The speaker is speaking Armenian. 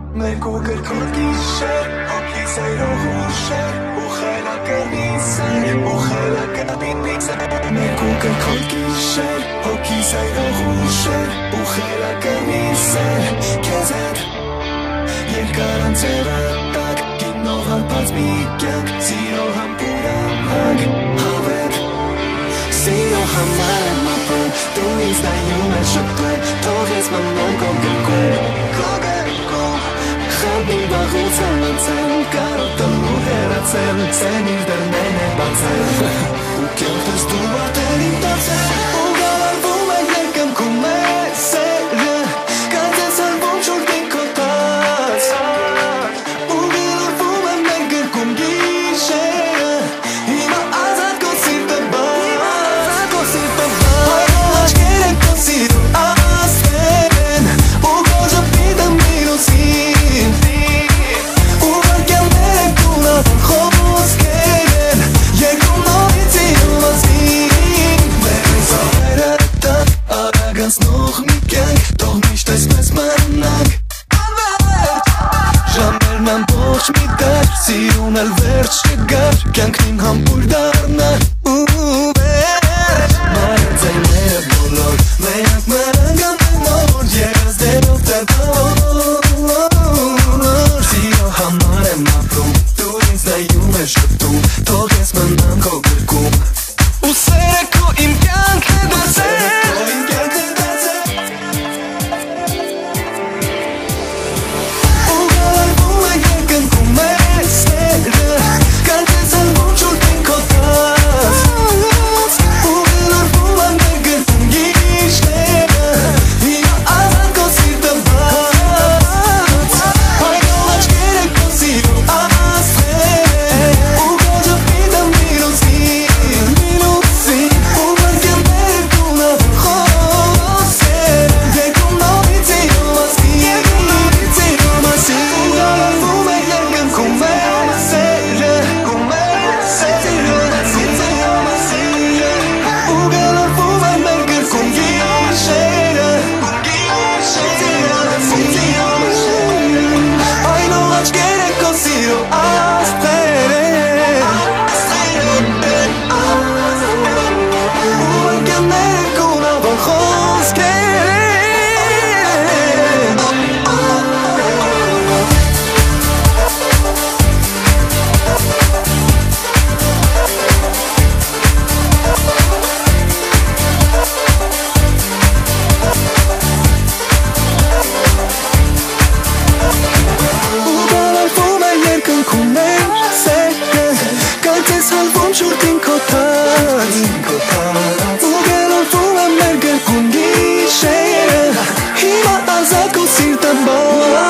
Մեր կուգր քորգիշեր, հոգի սայրող ուշեր, ու խելակրնիսեր, ու խելակրնիսեր Մեր կուգր քորգիշեր, հոգի սայրող ուշեր, ու խելակրնիսեր Կեզ հետ երկարան ձևը տակ, գինով հարպած մի կյանք, սիրո համպուրանակ, հավետ Սիրո համար եմ ապրում, դու ինձ նայում ես շպտում, թող ես մնամ քո գրկում Խանդի վաղուց եմ անցել, կարոտելու հեռացել, սեն իր դռներն է բացել Ու կյանքս դու վատել իմ տացել, ու գալարվում է երկնքում է սերը Կարծես հալվում շուրդին քո տաց, ու գալարվում է մեր գրկում գիշերը Հիմա ազատ քո սիրտը բաց, հայրո աչքեր են քո սիրո աստղերեն Ու քո ժպիտը միրուսին Անցնող մի կյանք, թող միշտ այսպես մնանք Անվերջ, ժամերն ամբողջ մի դար, սիրուն էլ վերջ չգար, կյանքն իմ համբույր դառնար ու վերջ Մարդ ձայները բոլոր, մենակ մնանք ամենօր, եղած դերով տերտավոր Սիրո համար եմ ապրում, դու ինձ նայում ես շպտում, թող ես մնամ քո գրկում Ու սերը քո իմ կյանք է դարձել Հիմա ազատ քո սիրտը բաց